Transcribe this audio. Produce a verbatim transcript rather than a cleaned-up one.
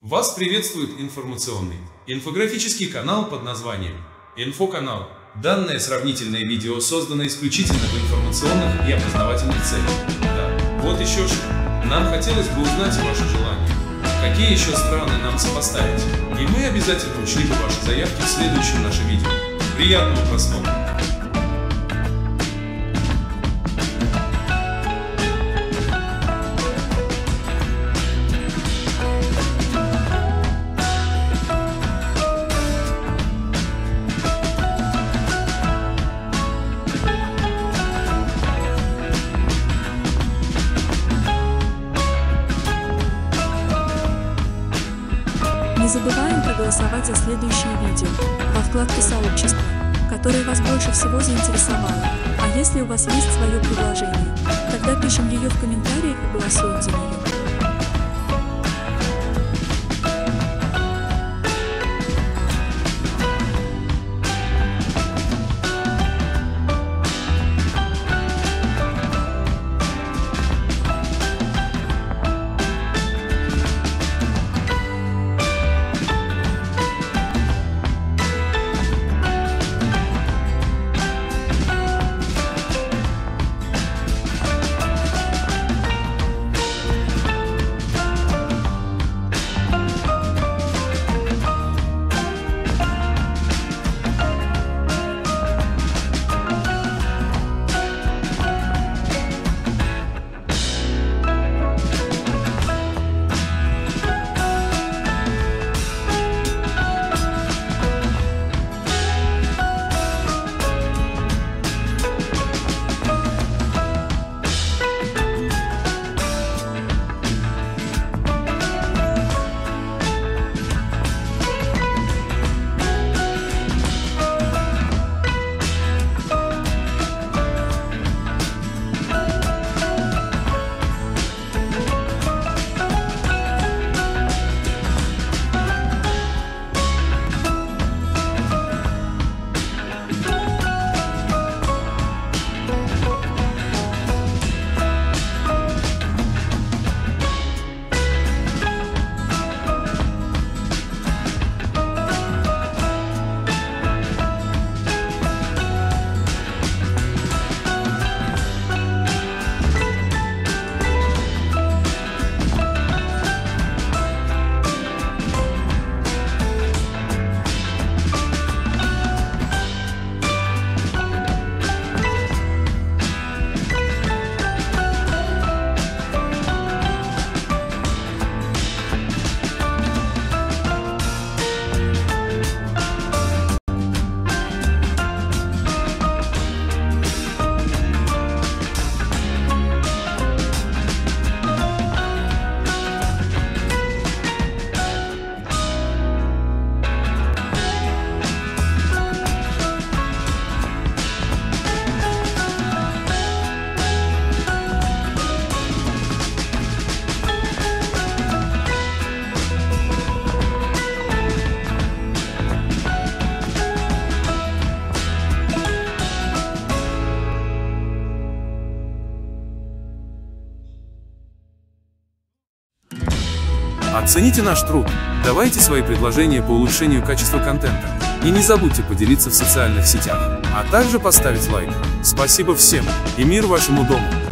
Вас приветствует информационный инфографический канал под названием Инфоканал. Данное сравнительное видео создано исключительно в информационных и образовательных целях. Да, вот еще что. Нам хотелось бы узнать ваше желание. Какие еще страны нам сопоставить? И мы обязательно учли бы ваши заявки в следующем нашем видео. Приятного просмотра! Не забываем проголосовать за следующее видео во вкладке «Сообщество», которое вас больше всего заинтересовало. А если у вас есть свое предложение, тогда пишем ее в комментариях и голосуем за нее. Оцените наш труд, давайте свои предложения по улучшению качества контента и не забудьте поделиться в социальных сетях, а также поставить лайк. Спасибо всем и мир вашему дому!